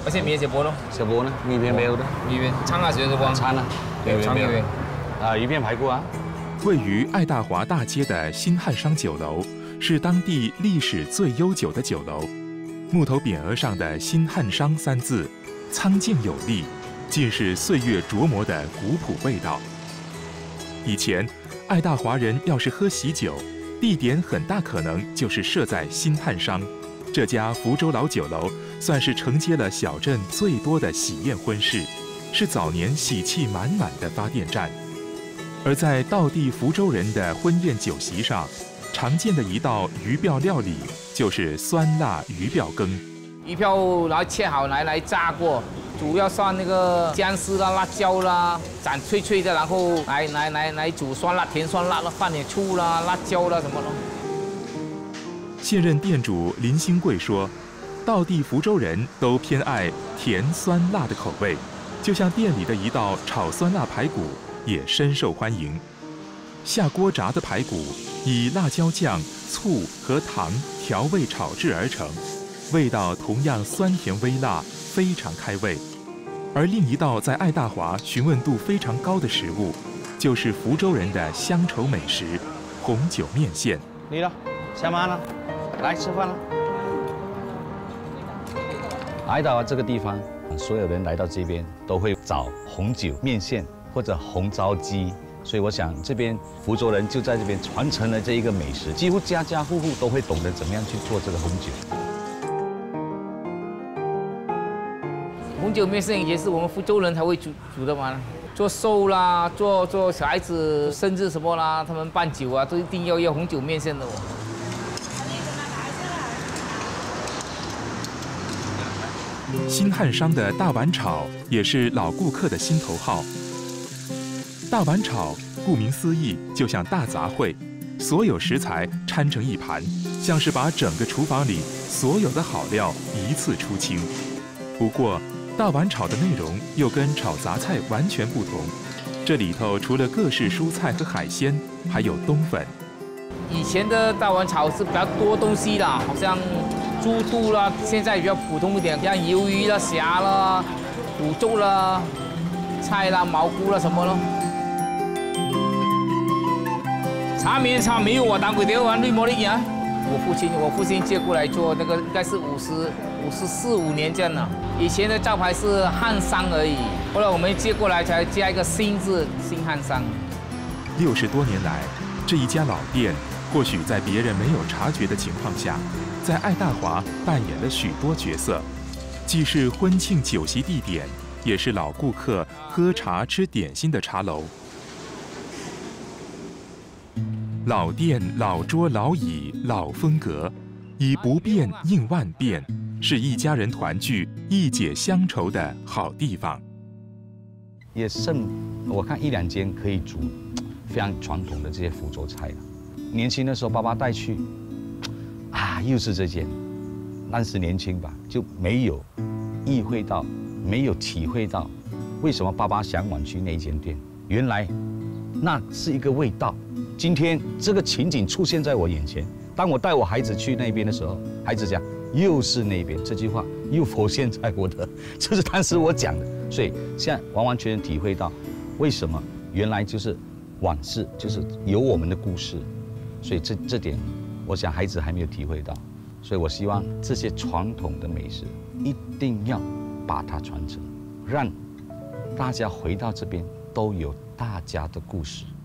而且米小波咯， 小波呢？鱼片没有的。 鱼片餐啊，就是不？ 餐啊， 对，餐鱼片。 啊，鱼片排骨啊。 位于爱大华大街的新汉商酒楼是当地历史最悠久的酒楼，木头匾额上的“新汉商”三字，苍劲有力，尽是岁月琢磨的古朴味道。以前，爱大华人要是喝喜酒，地点很大可能就是设在新汉商。这家福州老酒楼算是承接了小镇最多的喜宴婚事，是早年喜气满满的发电站。而在道地福州人的婚宴酒席上，常见的一道鱼鳔料理就是酸辣鱼鳔羹。 鱼鳔然后切好来炸过，主要放那个姜丝啦、辣椒啦，斩脆脆的，然后来煮酸辣、甜酸辣了，放点醋啦、辣椒啦什么的。 现任店主林兴贵说，道地福州人都偏爱甜酸辣的口味，就像店里的一道炒酸辣排骨也深受欢迎。下锅炸的排骨以辣椒酱、醋和糖调味炒制而成，味道同样酸甜微辣，非常开胃。而另一道在爱大华询问度非常高的食物，就是福州人的乡愁美食——红酒面线。 你了，下班了，来吃饭了。爱大华这个地方，所有人来到这边都会找红酒面线或者红糟鸡。所以我想，这边福州人就在这边传承了这一个美食，几乎家家户户都会懂得怎么样去做这个红酒。 红酒面线也是我们福州人才会煮的嘛，做寿啦，做小孩子生日什么啦，他们办酒啊，都一定要红酒面线的哦。 新汉商的大碗炒也是老顾客的心头好。大碗炒顾名思义，就像大杂烩，所有食材掺成一盘，像是把整个厨房里所有的好料一次出清。不过，大碗炒的内容又跟炒杂菜完全不同，这里头除了各式蔬菜和海鲜，还有冬粉。 以前的大碗炒是比较多东西啦，好像猪肚啦，现在比较普通一点，像鱿鱼啦、虾啦、骨粥啦、菜啦、蘑菇啦什么咯。茶没有我当鬼的玩绿魔力呀。我父亲接过来做那个，应该是54、5年这样的。以前的招牌是汉商而已，后来我们接过来才加一个新字，新汉商。 60多年来，这一家老店或许在别人没有察觉的情况下，在爱大华扮演了许多角色，既是婚庆酒席地点，也是老顾客喝茶吃点心的茶楼。老店、老桌、老椅、老风格，以不变应万变，是一家人团聚、一解乡愁的好地方。 也剩我看1、2间可以煮非常传统的这些福州菜了。年轻的时候爸爸带去，又是这间，但是年轻吧就没有意会到，没有体会到为什么爸爸向往去那间店。原来那是一个味道。今天这个情景出现在我眼前，当我带我孩子去那边的时候，孩子讲又是那边，这句话又浮现在我的，这是当时我讲的，所以现在完完全全体会到为什么原来就是往事，就是有我们的故事，所以这点我想孩子还没有体会到，所以我希望这些传统的美食一定要把它传承，让大家回到这边都有大家的故事。